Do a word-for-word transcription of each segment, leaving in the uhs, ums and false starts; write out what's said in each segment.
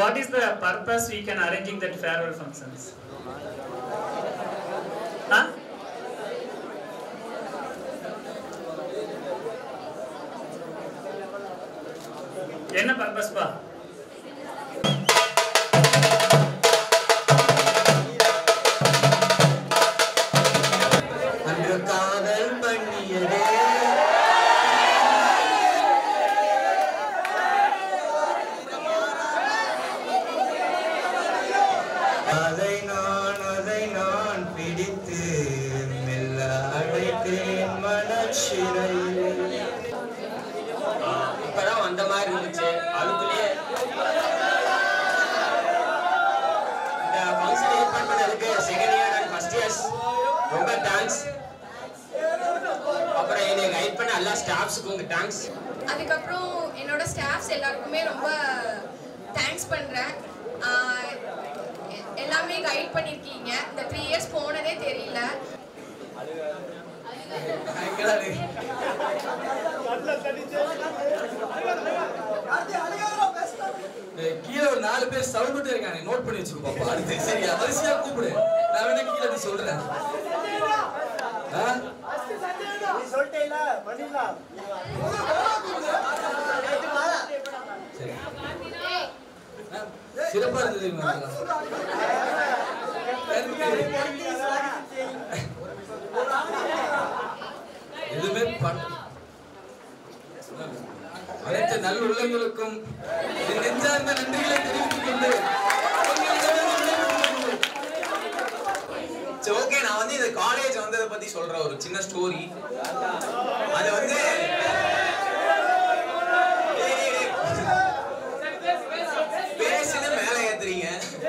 what is the purpose we can arranging that farewell functions? Huh? என்ன purpose பா? அன்று காதல் பண்ணியதே அதை நான் அதை நான் பிடித்து மெல்ல அழைத்தேன் மனச்சிறையில். இப்பதான் வந்த மாதிரி இருந்துச்சு. அதுக்குள்ளேயே இந்த ஃபங்க்ஷன் ஏற்பாடு பண்ணதுக்கு second year and first years ரொம்ப தேங்க்ஸ். அப்புறம் என்னை கைட் பண்ண எல்லா ஸ்டாஃப்ஸுக்கும் உங்க தேங்க்ஸ். அதுக்கப்புறம் என்னோட ஸ்டாஃப்ஸ் எல்லாருக்குமே ரொம்ப தேங்க்ஸ் பண்ணுறேன். எல்லாமே கைட் பண்ணியிருக்கீங்க. இந்த த்ரீ இயர்ஸ் போனதே தெரியல. கீழே ஒரு நாலு பேர் சவுண்ட் இருக்காங்க, நோட் பண்ணி வச்சுக்கோ பாப்பா. அடுத்து சரியா வரிசையா கூப்பிடு. நான் வேணா கீழே நீ சொல்றேன். சொல்லிட்டேல பண்ணிடலாம். சரி சிறப்பா இருந்தது. எதுவுமே அனைத்து நல்ல உள்ளங்களுக்கும் நெஞ்சார்ந்த நன்றிகளை தெரிவித்துக் கொண்டு ஓகே. நான் வந்து இந்த காலேஜ் வந்ததை பத்தி சொல்ற ஒரு சின்ன ஸ்டோரி. அது வந்து பேசுன்னு மேல ஏத்துறீங்க.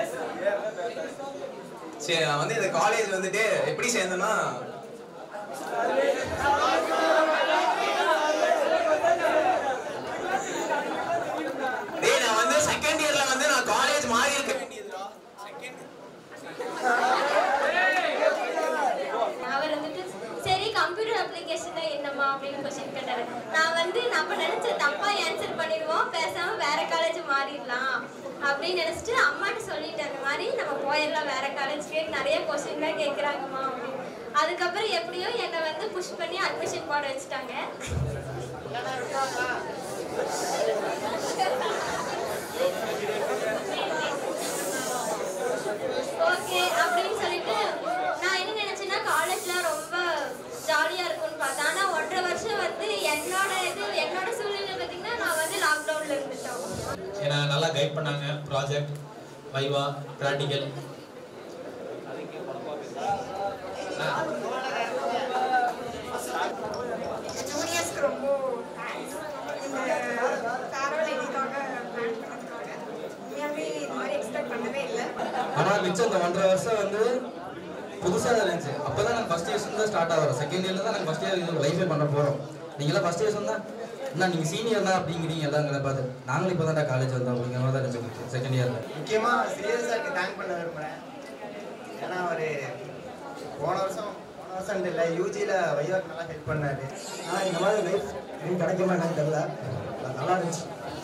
சரி, நான் வந்து இந்த காலேஜ் வந்துட்டு எப்படி சேர்ந்தேன்னா, நான் வந்து செகண்ட் இயர்ல வந்து நான் காலேஜ் மாறி இருக்க வேண்டியதுடா. அவர் வந்துட்டு சரி கம்ப்யூட்டர் அப்ளிகேஷன் என்னம்மா அப்படின்னு கொஸ்டின் கேட்டாரு. நான் வந்து நம்ம நினைச்ச தப்பா ஆன்சர் பண்ணிடுவோம், பேசாம வேற காலேஜ் மாறிடலாம் அப்படின்னு நினைச்சிட்டு அம்மாட்ட சொல்லிட்டேன். அந்த மாதிரி நம்ம போயிடலாம் வேற காலேஜ்க்கு, நிறைய கொஸ்டின்லாம் கேட்குறாங்கம்மா அப்படின்னு. அதுக்கப்புறம் எப்படியோ என்னை வந்து புஷ் பண்ணி அட்மிஷன் போட வச்சுட்டாங்க. ஓகே அப்படின்னு சொல்லிட்டு நான் என்ன நினைச்சேன்னா காலேஜ்லாம் ரொம்ப ஜாலியா இருக்கும்னு பார்த்தேன். ஆனா ஒன்றரை வருஷம் வந்து என்னோட இது என்னோட சூழ்நிலை பார்த்தீங்கன்னா நான் வந்து லாக்டவுன்ல இருந்துட்டோம். ஏன்னா நல்லா கைட் பண்ணாங்க. ப்ராஜெக்ட், வைவா, ப்ராக்டிக்கல். ஜூனியர்ஸ்க்கு ரொம்ப தேங்க்ஸ். இந்த ஃபேர்வெல் இதுக்காக பிளான் பண்ணதுக்காக உண்மையாகவே இது மாதிரி எக்ஸ்பெக்ட் பண்ணவே இல்லை. ஆனால் மிச்சம் இந்த ஒன்றரை வருஷம் வந்து புதுசாக தான் இருந்துச்சு. அப்போ தான் நாங்கள் ஃபஸ்ட் இயர்ஸ் தான் ஸ்டார்ட் ஆகிறோம். செகண்ட் இயரில் தான் நாங்கள் ஃபஸ்ட் இயர் இது லைஃபே பண்ண போகிறோம். நீங்களாம் ஃபஸ்ட் இயர்ஸ் வந்தால் என்ன நீங்கள் சீனியர் தான் அப்படிங்கிறீங்க எல்லாங்களை பார்த்து. நாங்களும் இப்போ தான் காலேஜ் வந்தோம் அப்படிங்கிற மாதிரி தான் இருந்துச்சு செகண்ட் இயரில். முக்கியமாக சீரியஸாக தேங்க் பண்ண விரும்புகிறேன். ஏன்னா ஒரு போன வருஷம் போன வருஷம் இல்லை யூஜியில் வைவாக்கு நல்லா ஹெல்ப் பண்ணாரு. ஆனால் இந்த மாதிரி லைஃப் எனக்கு கிடைக்குமா என்னன்னு தெரியல. நல்லா இருந்துச்சு.